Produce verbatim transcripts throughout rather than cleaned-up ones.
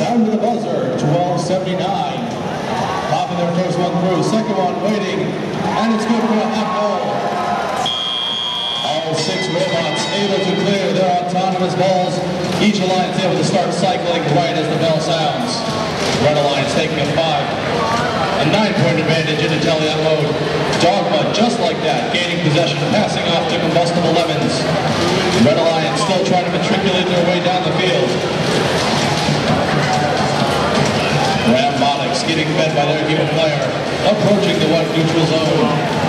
Sound of the buzzer, twelve seventy-nine. Popping their first one through, second one waiting, and it's good for a half goal. All six robots able to clear their autonomous balls. Each alliance able to start cycling right as the bell sounds. Red Alliance taking a five. A nine-point advantage into Telliot mode. Dogma, just like that, gaining possession, passing off to Combustible Lemons. Red Alliance still trying to matriculate their way down the field. Robotics getting fed by their human player, approaching the white neutral zone.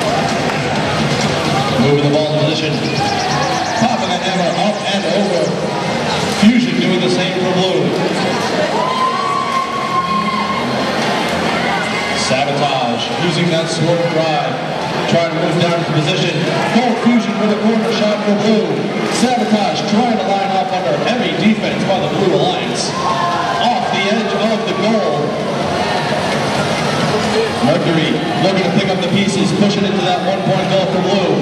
Moving the ball in position. Popping the hammer up and over. Fusion doing the same for blue. Sabotage, using that swerve drive, trying to move down into position. Goal Fusion for the corner shot for blue. Sabotage trying to line up under heavy defense by the Blue Alliance. Off the edge of the goal. Mercury looking to pick up the pieces, pushing into that one-point goal for blue.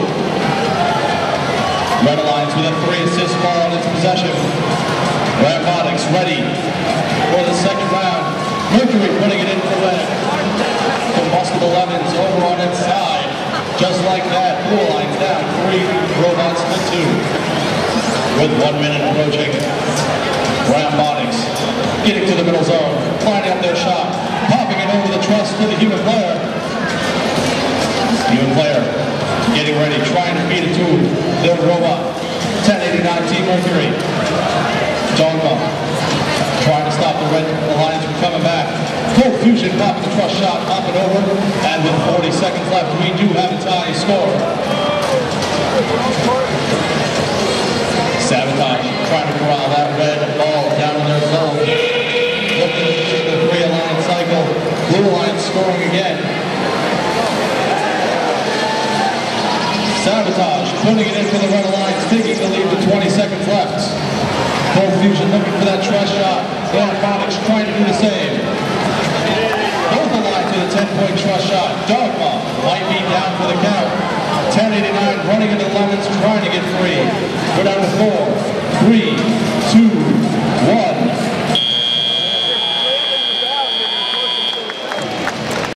Red Alliance with a three-assist ball in its possession. Robotics ready for the second round. Mercury putting it in for red. Combustible Lemons over on its side. Just like that, Blue Alliance down three robots to two. With one minute approaching. Robotics getting to the middle zone, lining up their shot, popping it over the truss to the human player. Human player getting ready, trying to feed it to their robot. ten eighty-nine Team Mercury. Dogma trying to stop the Red Alliance from coming back. Full Fusion popping the truss shot, popping over, and with forty seconds left, we do have a tie score. Sabotage trying to corral that red ball down in their zone. Looking to keep the three alliance cycle. Blue Alliance scoring again. Sabotage putting it in for the Red Alliance, taking the lead with twenty seconds left. Full Fusion looking for that truss shot. Robotics trying to do the same. Both alliance with a ten-point truss shot. Dogma might be down for the count. ten eighty-nine running into the Lemons, trying to get free.